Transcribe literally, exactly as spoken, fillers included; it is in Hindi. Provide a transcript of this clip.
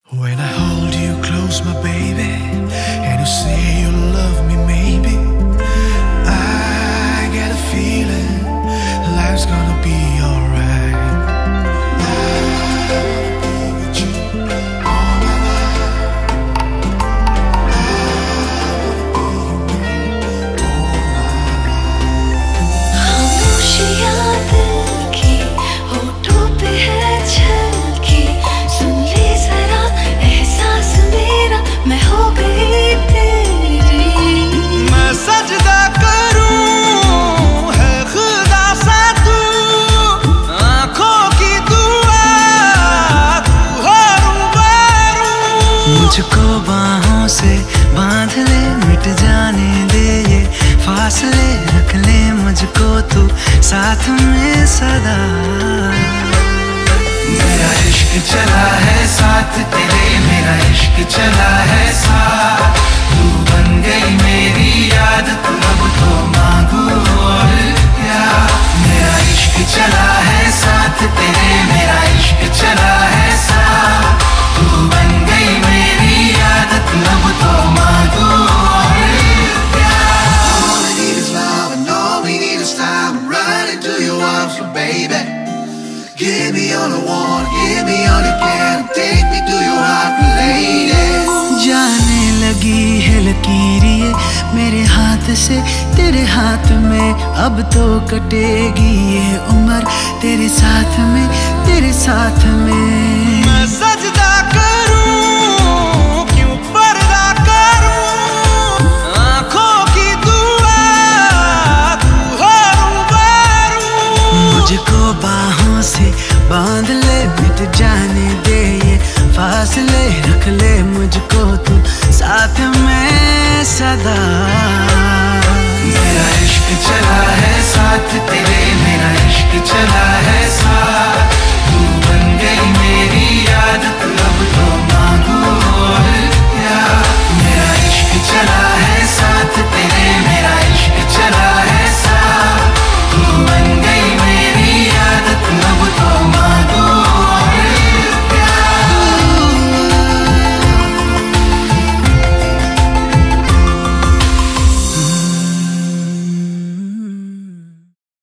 When I hold you close, my baby, and you say you love me, maybe I get a feeling life's gonna be alright. मुझको बाहों से बांध ले, मिट जाने दे ये फासले, रख ले मुझको तू साथ में सदा। मेरा इश्क चला है साथ तेरे, मेरा इश्क चला है साथ, तू बन गई मेरी याद, तू अब तो मांगू और क्या। मेरा इश्क चला है साथ तेरे, मेरा इश्क चला है साथ, तू बन गई मेरी याद, तू अब तो मांगू और क्या। All we need is love and all we need is time, right into your arms, so baby. Give me all I want, give me all you can, take me to your heart, lady. जाने लगी है लकीरिए मेरे हाथ से तेरे हाथ में, अब तो कटेगी ये उम्र तेरे साथ में, तेरे साथ में। मैं सजदा करूं क्यों पर्दा करूं, आंखों की दुआ तू हो रूबरू। मुझको बाहों से बांध ले, मिट जाने दे ये फासले, रख ले मुझको तू साथ में सदा।